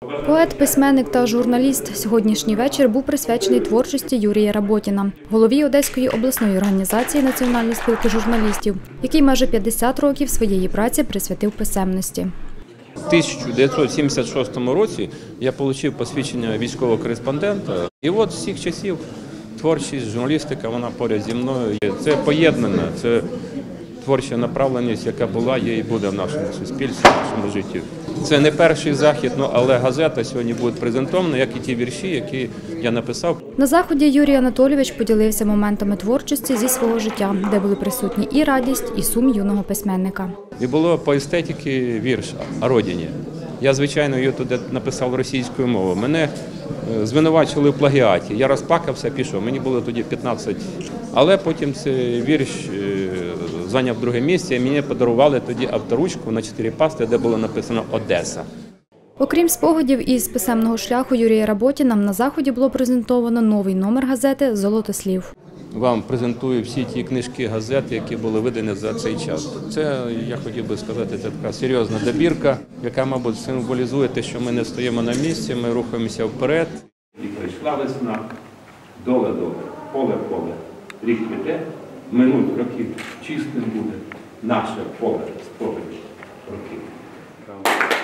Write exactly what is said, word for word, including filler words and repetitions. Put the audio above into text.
Поет, письменник та журналіст. Сьогоднішній вечір був присвячений творчості Юрія Работіна, голові Одеської обласної організації Національної спілки журналістів, який майже п'ятдесят років своєї праці присвятив писемності. У тисяча дев'ятсот сімдесят шостому році я отримав посвідчення військового кореспондента. І от з цих часів творчість, журналістика, вона поряд зі мною. Це поєднана, це творча направленість, яка була, є і буде в нашому суспільстві, в нашому житті. Це не перший захід, але газета сьогодні буде презентована, як і ті вірші, які я написав. На заході Юрій Анатолійович поділився моментами творчості зі свого життя, де були присутні і радість, і сум юного письменника. І було по естетиці вірш о родині. Я, звичайно, його туди написав російською мовою. Мене звинувачили в плагіаті. Я розплакався, пішов. Мені було тоді п'ятнадцять. Але потім цей вірш зайняв друге місце, і мені подарували тоді авторучку на чотири пасти, де було написано «Одеса». Окрім спогадів із писемного шляху Юрія Работіна, на заході було презентовано новий номер газети «Золото слів». Вам презентую всі ті книжки, газети, які були видані за цей час. Це, я хотів би сказати, це така серйозна добірка, яка, мабуть, символізує те, що ми не стоїмо на місці, ми рухаємося вперед. І прийшла весна, доле-доле, поле-поле, рік піде, минуть років, чистим буде наше поле, спогадів років.